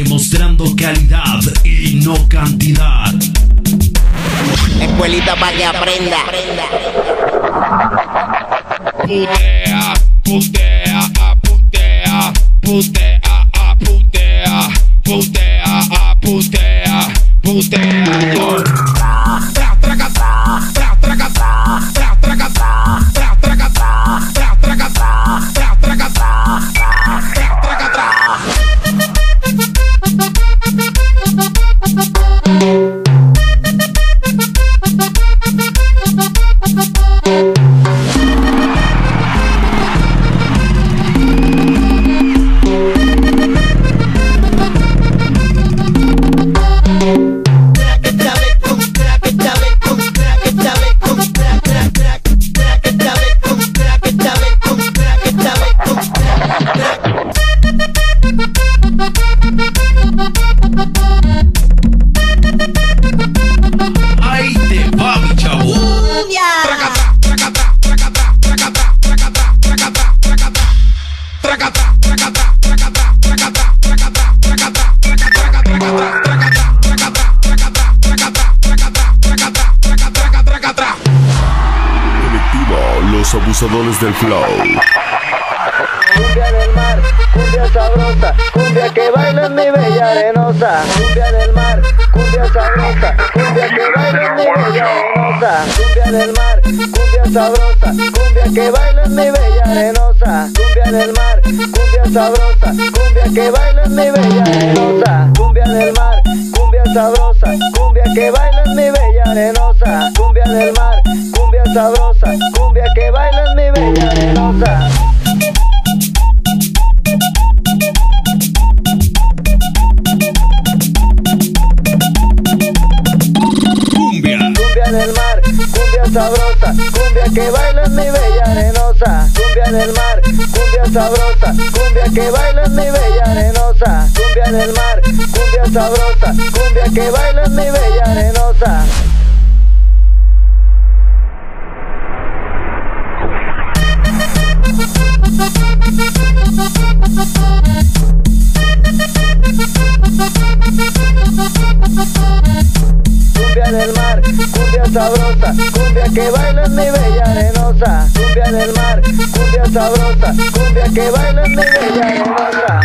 demostrando calidad y no cantidad. Escuelita para que aprenda. Putea, putea, putea, putea, putea, putea, putea, putea. Ahí te va, mi chavo. Colectiva Los Abusadores del Flow. Cumbia del mar, cumbia sabrosa, cumbia que baila en mi bella arenosa. Cumbia del mar, cumbia sabrosa, cumbia que baila en mi bella arenosa. Cumbia del mar, cumbia sabrosa, cumbia que baila en mi bella arenosa. Cumbia del mar, cumbia sabrosa, cumbia que baila en mi bella arenosa. Cumbia del mar, cumbia sabrosa, cumbia que baila en mi bella arenosa. Cumbia del mar, cumbia sabrosa, cumbia que baila en mi bella arenosa. Cumbia. Cumbia del mar, cumbia sabrosa, cumbia que baila en mi bella arenosa. Cumbia del mar, cumbia sabrosa, cumbia que baila en mi bella arenosa. Cumbia del mar, cumbia sabrosa, cumbia que baila en mi bella arenosa. Cumbia del mar, cumbia sabrosa, cumbia que baila en mi bella arenosa. Cumbia del mar, cumbia sabrosa, cumbia que baila en mi bella arenosa.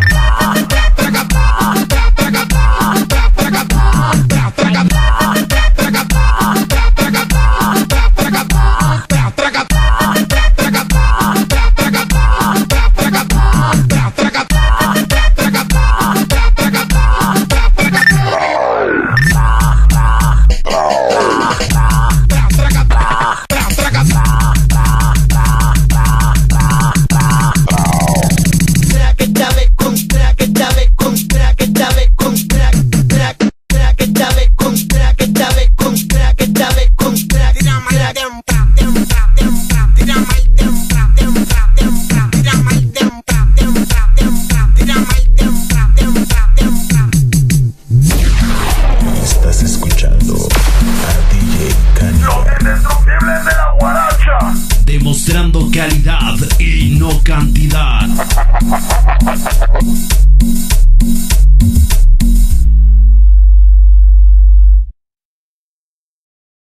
Estás escuchando a DJ Cani. Los indestructibles de la guaracha. Demostrando calidad y no cantidad.